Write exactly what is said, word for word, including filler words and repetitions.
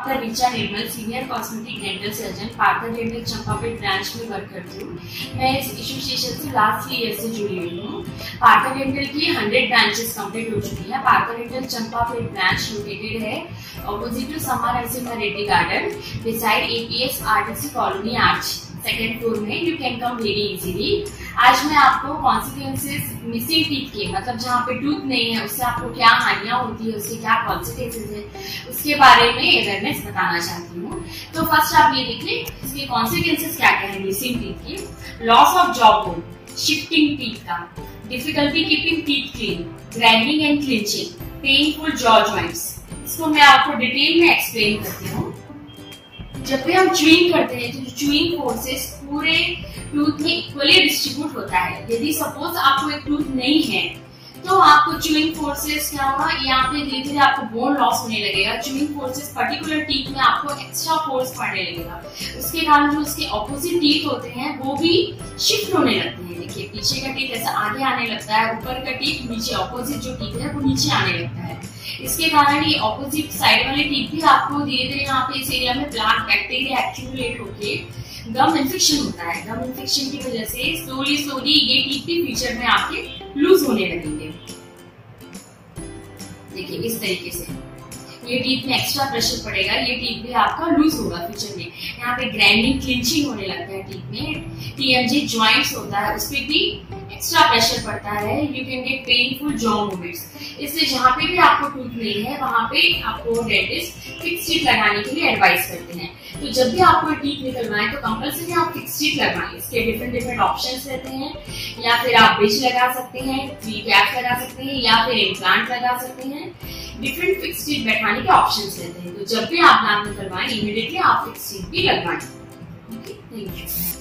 Doctor Richa Nirmal, senior cosmetic dental surgeon, Partha dental Champapet branch में work करती हूँ। मैं इस एसोसिएशन से लास्ट थ्री ईयर से जुड़ी हुई हूँ। पार्था डेंटल की हंड्रेड ब्रांचेस कंप्लीट हो चुकी है। Partha dental Champapet branch located है opposite to Samar Narasimha Reddy garden, beside APS RTC colony arch, second floor में। You can come very easily. आज मैं आपको कॉन्सिक्वेंसेस मिसिंग टीथ के, मतलब जहाँ पे टूथ नहीं है उससे आपको क्या हानियां होती है, उसके क्या कॉन्सिक्वेंसेस है, उसके बारे में अवेयरनेस बताना चाहती हूँ। तो फर्स्ट आप ये देखिए इसके कॉन्सिक्वेंसेस क्या क्या है मिसिंग टीथ के। Loss of jaw bone, shifting teeth का, difficulty keeping teeth clean, grinding and clinching, painful jaw joints. इसको मैं आपको डिटेल में एक्सप्लेन करती हूँ। जब भी हम च्यूइंग करते हैं तो च्यूइंग फोर्सेस पूरे टूथ में इक्वली डिस्ट्रीब्यूट होता है। यदि सपोज आपको एक टूथ नहीं है तो आपको च्यूइंग फोर्सेस क्या होगा, यहाँ पे धीरे धीरे आपको बोन लॉस होने लगेगा। च्यूइंग फोर्सेस पर्टिकुलर टीथ में आपको एक्स्ट्रा फोर्स पड़ने लगेगा। उसके कारण जो उसके ऑपोजिट टीथ होते हैं वो भी शिफ्ट होने लगते हैं। देखिए पीछे का टीथ ऐसा आगे आने लगता है, ऊपर का टीथ नीचे, ऑपोजिट जो टीथ है वो नीचे आने लगता है। इसके कारण ये ऑपोजिट साइड वाले टीथ भी आपको धीरे धीरे यहाँ पे इस एरिया में प्लाक बैक्टीरिया एक्यूमुलेट होके गम इन्फेक्शन होता है। गम इन्फेक्शन की वजह से स्लोली स्लोली ये टीथ भी फ्यूचर में आपके लूज होने लगेंगे। देखिए इस तरीके से ये टीथ में एक्स्ट्रा प्रेशर पड़ेगा, ये टीथ भी आपका लूज होगा फ्यूचर में। यहाँ पे ग्राइंडिंग क्लिंचिंग होने लगता है टीथ में। टीएमजी जॉइंट्स होता है उस पर भी एक्स्ट्रा प्रेशर पड़ता है। You can get painful jaw movements. इसलिए जहाँ पे भी आपको टूथ नहीं है वहां पे आपको डेंटिस्ट फिक्स टीथ लगाने के लिए एडवाइस करते हैं। तो जब भी आपको टीथ निकलवाएं तो कंपल्सरी आप फिक्स टीथ लगवाएं। इसके डिफरेंट डिफरेंट ऑप्शंस रहते हैं। या फिर आप ब्रिज लगा सकते हैं, थ्री कैप लगा सकते हैं, या फिर इम्प्लांट लगा सकते हैं। डिफरेंट फिक्स टीथ बैठाने के ऑप्शंस रहते हैं। तो जब भी आप दांत निकलवाएं इमीडिएटली आप फिक्स टीथ भी लगवाएं। Okay, thank you.